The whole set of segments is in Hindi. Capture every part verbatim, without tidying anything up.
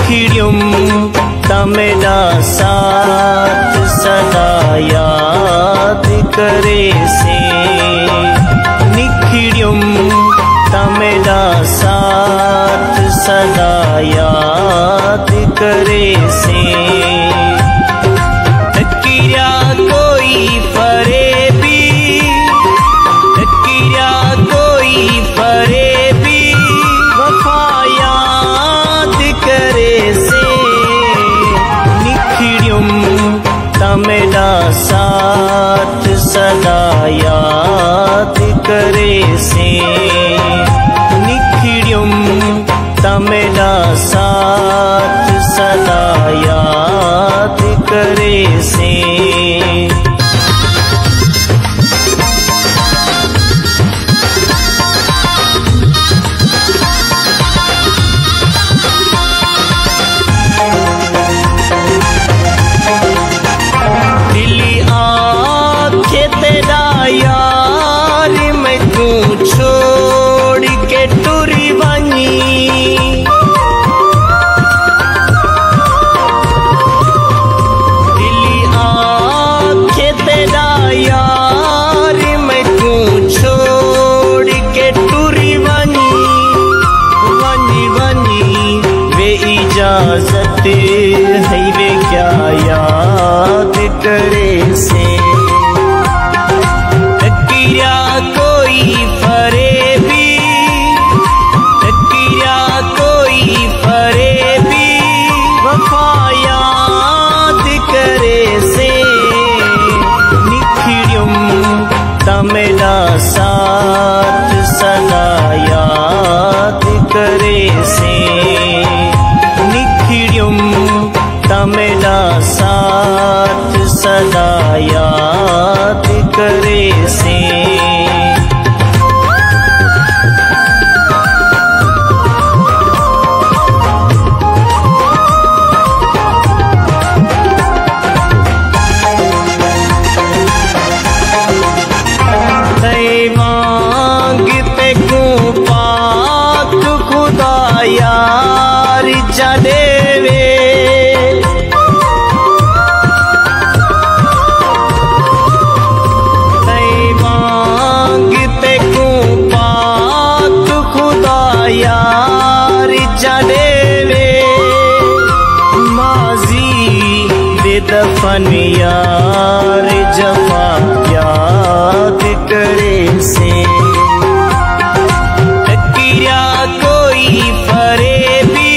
निखिड़ियुम तमेरा साथ सदा याद करे से। निखिड़ियुम तमेरा साथ सदा याद करे से। तकिया कोई फरेबी, तकिया कोई फरेबी वफा याद करे से। निखिड़ियुम तमेरा साथ सदा याद करे से। निखिड़ियुम तमेरा साथ सदा याद करे से। दिली आंखें तेरा यार मैं तू छोड़ के टुरी बनी। दिली आंखें तेरा यार मैं तू छोड़ के टुरी बनी। बनी बनी वे इजाजत है वे क्या याद करे से। तकिया कोई फरेबी, तकिया कोई फरेबी वफा याद करे से। निखिड़ियुम तमेरा साथ सदा याद करे से। निखिड़ियुम तमेरा साथ सदा याद करे से। मांगते को पाक खुदा यार जदेवे। मांगते को पाक खुदा यार जदेवे। माजी बेदफन यार जफा याद करे से। तकिया कोई फरेबी,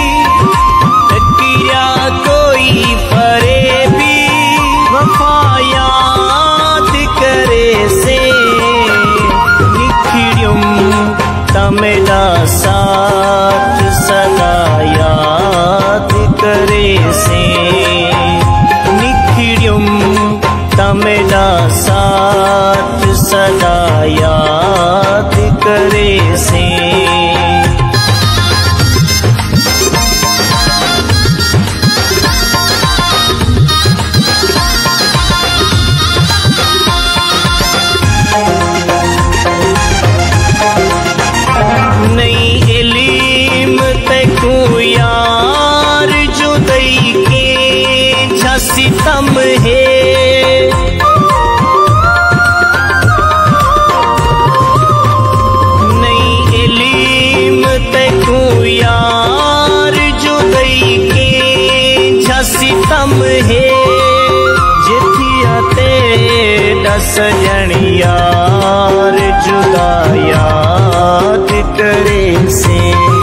तकिया कोई फरेबी वफा याद करे से। निखिड़ियुम तमेरा साथ सदा याद करे से। निखिड़ियुम तमेरा साथ सदा याद करे से। नहीं इल्म तेको यार जुदाई के झसी तम है। नहीं इल्म तेको यार जुदाई के झसी तम है। जिथिया ते दस जण यार जुदा याद करे से।